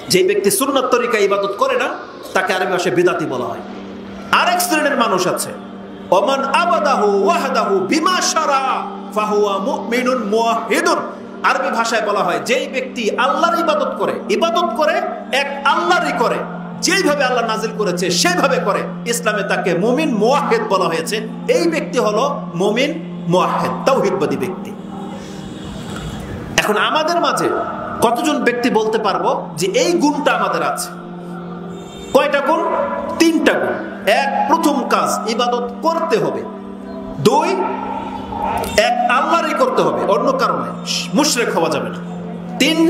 যে ব্যক্তি সুন্নাত তরিকা ইবাদত করে না তাকে আরবি ভাষায় বিদাতি বলা হয়। আরেক শ্রেণীর মানুষ আছে, ওমান আবাদাহু ওয়াহদাহু বিমা শারা ফাহুয়া মুমিনুন মুওয়াহিদুন। আরবি ভাষায় বলা হয় যেই ব্যক্তি আল্লাহর ইবাদত করে এক আল্লাহরই করে, যেইভাবে আল্লাহ নাজিল করেছে সেইভাবে করে, ইসলামে তাকে মুমিন মুওয়াহিদ বলা হয়েছে। এই ব্যক্তি হলো মুমিন মুওয়াহিদ, তাওহীদবাদী ব্যক্তি। এখন আমাদের মাঝে কতজন ব্যক্তি বলতে পারবো যে এই গুণটা আমাদের আছে? কয়টা গুণ? 3টা গুণ। এক, প্রথম কাজ ইবাদত করতে হবে। 2, এক আল্লাহরই করতে হবে, অন্য কারণে মুশরিক হওয়া যাবে না। 3,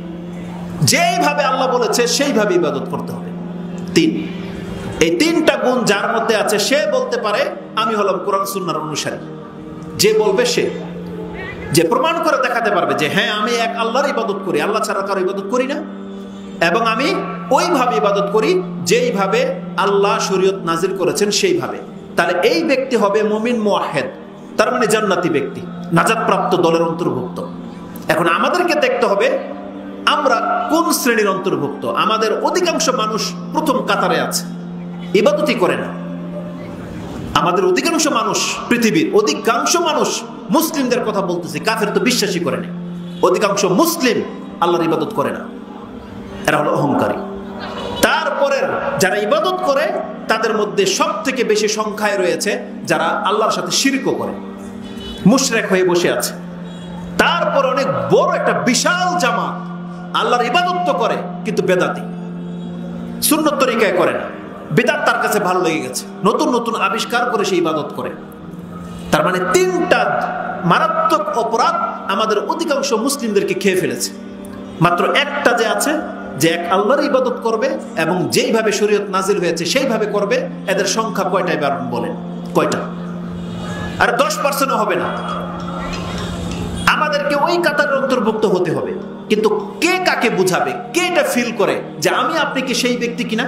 যেইভাবে আল্লাহ বলেছে সেইভাবে ইবাদত করতে হবে। 3, এই 3টা গুণ যার মধ্যে আছে সে বলতে পারে আমি হলাম কোরআন সুন্নাহর অনুসারী। যে বলবে সে, যে প্রমাণ করে দেখাতে পারবে যে হ্যাঁ আমি এক আল্লাহর ইবাদত করি, আল্লাহ ছাড়া কারো ইবাদত করি না, এবং আমি ওইভাবে ইবাদত করি যেইভাবে আল্লাহ শরীয়ত নাজিল করেছেন সেইভাবে, তাহলে এই ব্যক্তি হবে মুমিন মুওয়াহিদ, তার মানে জান্নাতি ব্যক্তি, নাজাতপ্রাপ্ত দলের অন্তর্ভুক্ত। এখন আমাদেরকে দেখতে হবে আমরা কোন শ্রেণীর অন্তর্ভুক্ত। আমাদের অধিকাংশ মানুষ প্রথম কাতারে আছে, ইবাদতই করে না। আমাদের অধিকাংশ মানুষ, পৃথিবীর অধিকাংশ মানুষ, মুসলিমদের কথা বলতেছি, কাফের তো বিশ্বাসই করে না। অধিকাংশ মুসলিম আল্লাহর ইবাদত করে না, এরা হলো অহংকারী। তারপরে যারা ইবাদত করে তাদের মধ্যে সব থেকে বেশি সংখ্যায় রয়েছে যারা আল্লাহর সাথে শিরকও করে, মুশরিক হয়ে বসে আছে। তারপর অনেক বড় একটা বিশাল জামাত আল্লাহর ইবাদত তো করে কিন্তু বেদাতি, সুন্নত তরিকায় করে না, বেদাত তার কাছে ভালো লেগে গেছে, নতুন নতুন আবিষ্কার করে সে ইবাদত করে। তার মানে 3টা মারাত্মক অপরাধ আমাদের অধিকাংশ মুসলিমদেরকে খেয়ে ফেলেছে। মাত্র একটা যে আছে, যে এক আল্লাহর ইবাদত করবে এবং যেইভাবে শরীয়ত নাজিল হয়েছে সেইভাবে করবে, এদের সংখ্যা কয়টাই বলেন? কয়টা? আর 10%ও হবে না। আমাদেরকে ওই কাতারের অন্তর্ভুক্ত হতে হবে, কিন্তু কে কাকে বুঝাবে, কে এটা ফিল করে যে আমি আপনি কি সেই ব্যক্তি কিনা?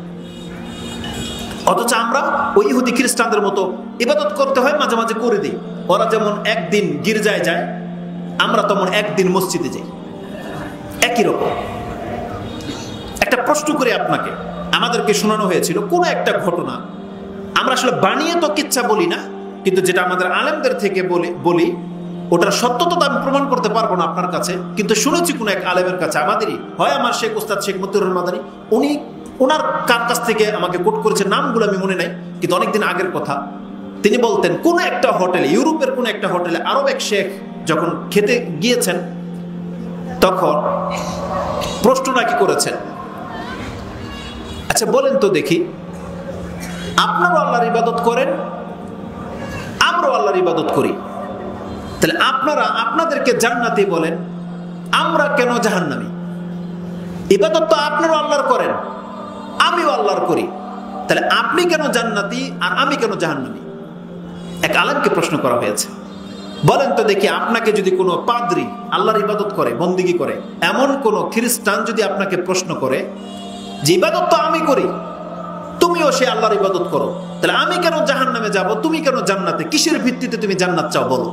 অথচ আমরা ওই ইহুদি খ্রিস্টানদের মতো ইবাদত করতে হয়, মাঝে মাঝে করে দিই। ওরা যেমন একদিন গির্জায় যায়, আমরা তেমন একদিন মসজিদে যাই, একই রকম। একটা প্রশ্ন করে আপনাকে, আমাদেরকে শোনানো হয়েছিল কোন একটা ঘটনা, আমরা আসলে বানিয়ে তো কিচ্ছা বলি না, কিন্তু যেটা আমাদের আলেমদের থেকে বলি ওটার সত্যতা আমি প্রমাণ করতে পারবো না আপনার কাছে, কিন্তু শুনেছি কোন এক আলেমের কাছে, আমাদেরই হয় আমার শেখ ওস্তাদ শেখ মতিউর মাদানী, উনি ওনার কার কাছ থেকে আমাকে কোট করেছে, নামগুলো আমি মনে নাই, কিন্তু অনেকদিন আগের কথা। তিনি বলতেন কোন একটা হোটেলে, ইউরোপের কোন একটা হোটেলে আরব এক শেখ যখন খেতে গিয়েছেন তখন প্রশ্ন নাকি করেছেন, আচ্ছা বলেন তো দেখি, আপনারাও আল্লাহর ইবাদত করেন, আমরাও আল্লাহর ইবাদত করি, তাহলে আপনারা আপনাদেরকে জান্নাতি বলেন, আমরা কেন জাহান্নামী? ইবাদত তো আপনারাও আল্লাহর করেন, আমিও আল্লাহর করি, তাহলে আপনি কেন জান্নাতি আর আমি কেন জাহান্নামী? এক আলেমকে প্রশ্ন করা হয়েছে, বলেন তো দেখি, আপনাকে যদি কোনো পাদ্রী আল্লাহর ইবাদত করে, বন্দিগি করে, এমন কোন খ্রিস্টান যদি আপনাকে প্রশ্ন করে যে ইবাদত তো আমি করি, তুমিও সে আল্লাহর ইবাদত করো, তাহলে আমি কেন জাহান্নামে যাব, তুমি কেন জান্নাতে, কিসের ভিত্তিতে তুমি জান্নাত চাও বলো?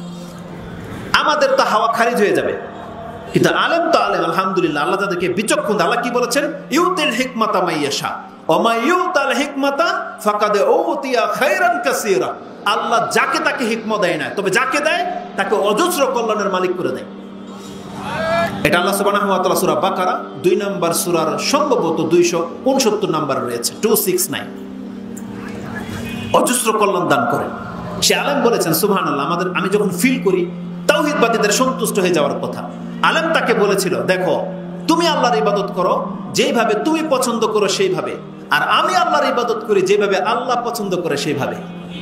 আমাদের তো হাওয়া খারিজ হয়ে যাবে। কিন্তু আলেম তো আলেম, আলহামদুলিল্লাহ, আল্লাহ তাদেরকে বিচক্ষণ। আল্লাহ কি বলেছেন? ইউতিল হিকমাতা মাইয়াশা ওয়া মা ইউতাল হিকমাতা ফাকাদ উতিয়া খায়রান কাসীরা। আল্লাহ যাকে তাকে হিকমত দেয় না, তবে যাকে দেয় তাকে অজস্র কল্যাণের মালিক করে দেয়। এটা আল্লাহ সুবহানাহু ওয়া তাআলা সূরা বাকারা 2 নম্বর সূরার সম্ভবত 269 নম্বর রয়েছে, 269। অজস্র কল্যাণ দান করেন। সে আলেম বলেছেন সুবহানাল্লাহ, আমি যখন ফিল করি তাওহীদবাদীদের সন্তুষ্ট হয়ে যাওয়ার কথা, আলেম তাকে বলেছিল, দেখো তুমি আল্লাহর ইবাদত করো যেইভাবে তুমি পছন্দ করো সেইভাবে, আর আমি আল্লাহর ইবাদত করি যেভাবে আল্লাহ পছন্দ করে সেইভাবে।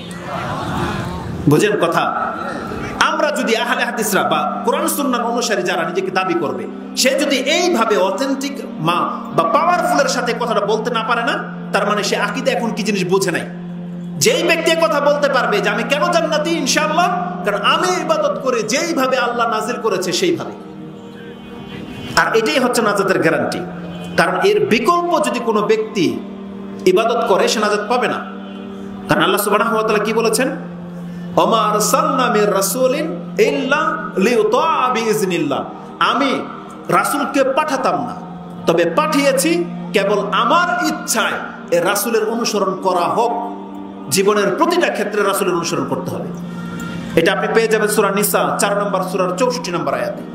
বুঝেন কথা? আমরা যদি আহলে হাদিসরা বা কোরআন সুন্নাহ অনুসারী যারা নিজেকে দাবি করবে, সে যদি এইভাবে অথেন্টিক বা পাওয়ারফুলের সাথে কথাটা বলতে না পারে না, তার মানে সে আকীদা এখন কি জিনিস বোঝে নাই। যেই ব্যক্তি কথা বলতে পারবে যে আমি কেন জান্নাতি, ইনশাআল্লাহ, কারণ আমি ইবাদত করে যেইভাবে আল্লাহ নাজিল করেছে সেইভাবে, আর এটাই হচ্ছে নাজাতের গ্যারান্টি। কারণ এর বিকল্প যদি কোনো ব্যক্তি ইবাদত করে সে নাজাত পাবে না। কারণ আল্লাহ সুবহানাহু ওয়া তাআলা কি বলেছেন? ওমা আরসালনা মির রাসূলিন ইল্লা লিইউতা বিইজনিল্লাহ। আমি রাসূলকে পাঠাতাম না তবে পাঠিয়েছি কেবল আমার ইচ্ছায় এ রাসূলের অনুসরণ করা হোক। জীবনের প্রতিটা ক্ষেত্রে রাসূলের অনুসরণ করতে হবে। এটা আপনি পেয়ে যাবেন সূরা নিসা 4 নম্বর সূরার 64 নম্বর আয়াতে।